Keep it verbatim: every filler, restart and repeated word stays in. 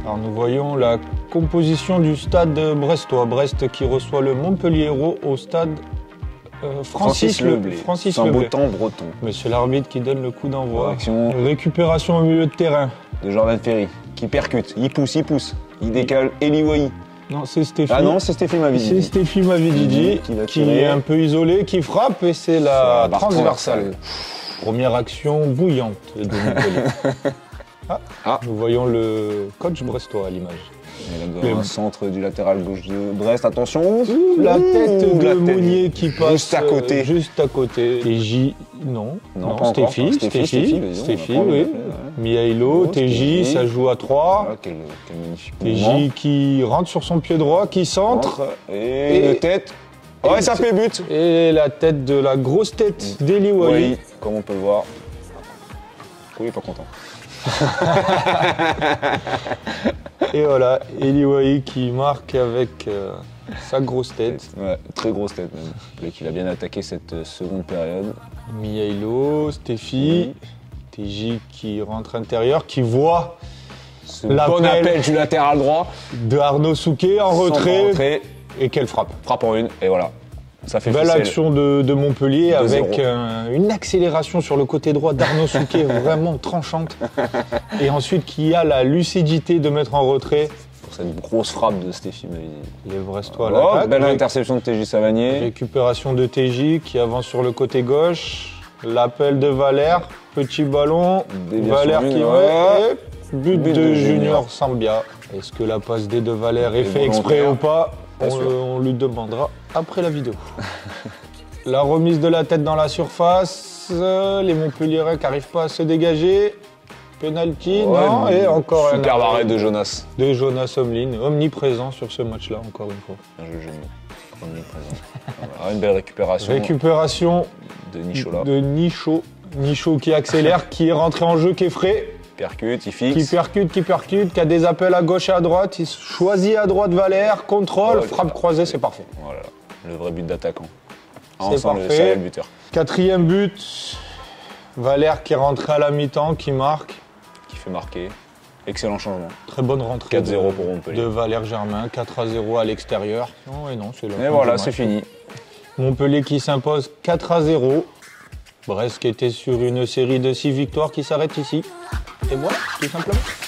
Alors nous voyons la composition du stade brestois. Brest qui reçoit le Montpellier Hérault au stade euh, Francis, Francis Leblé. Francis Leblé. C'est un beau temps breton. Monsieur l'arbitre qui donne le coup d'envoi. Action. Récupération au milieu de terrain. De Jordan Ferry qui percute, il pousse, il pousse, il décale Eli Wahi. Non, c'est Stéphie. Ah non, c'est Stéphie Mavididi. C'est Stéphie Mavididi qui, qui est un peu isolé, qui frappe et c'est la, la transversale. Première action bouillante de Montpellier. Ah, ah. Nous voyons le coach brestois à l'image. Et là, le centre du latéral gauche de Brest, attention. Ouh, la tête Ouh, de la Mounier tête. qui passe juste à côté. Euh, juste à côté. T J, non. Non, non pas Stéphie, Stéphie, Stéphie, Stéphie, oui. Mihailo, T J, ça joue à trois. Ah, quel, quel magnifique T J qui rentre sur son pied droit, qui centre. Et, et de tête. Ouais, ça fait but. Et la tête de la grosse tête d'Eli Wahi. Oui, comme on peut le voir. Oui, pas content. Et voilà, Eli Wahi qui marque avec euh, sa grosse tête. Ouais, très grosse tête même. Il a bien attaqué cette seconde période. Mihailo, Stéphie, oui. T J qui rentre intérieur, qui voit ce bon appel du latéral droit de Arnaud Souquet en retrait, retrait. Et quelle frappe. Frappe en une, et voilà. Ça fait belle action de, de Montpellier de avec euh, une accélération sur le côté droit d'Arnaud Souquet vraiment tranchante. Et ensuite qui a la lucidité de mettre en retrait. Pour cette grosse frappe de Stéphie Mavididi. Les Brestois oh, l'attaquent. Belle interception de T J Savanier. Récupération de T J qui avance sur le côté gauche. L'appel de Valère. Petit ballon. Déviation Valère qui ouais. But, but de, de Junior, Junior Sambia. Est-ce que la passe D de Valère est faite exprès ou pas? On, on lui demandera après la vidéo. La remise de la tête dans la surface, les Montpelliérains qui n'arrivent pas à se dégager. Penalty, ouais, non, et encore un super arrêt de Jonas. De Jonas Omlin, omniprésent sur ce match-là, encore une fois. Un jeu génie, omniprésent. Voilà, une belle récupération. Récupération de Nicholas. De Nicho. Nicho qui accélère, qui est rentré en jeu, qui est frais. Percute, il fixe. Qui percute, qui percute, qui a des appels à gauche et à droite. Il choisit à droite Valère, contrôle, ouais, frappe croisée, c'est parfait. Voilà, le vrai but d'attaquant. C'est parfait. Le buteur. Quatrième but, Valère qui est rentré à la mi-temps, qui marque. Qui fait marquer. Excellent changement. Très bonne rentrée. quatre zéro pour Montpellier. De Valère Germain, quatre à zéro à l'extérieur. Non, et non, c'est le. Et voilà, c'est fini. Montpellier qui s'impose quatre à zéro. Brest qui était sur une série de six victoires qui s'arrête ici. Et voilà, tout simplement.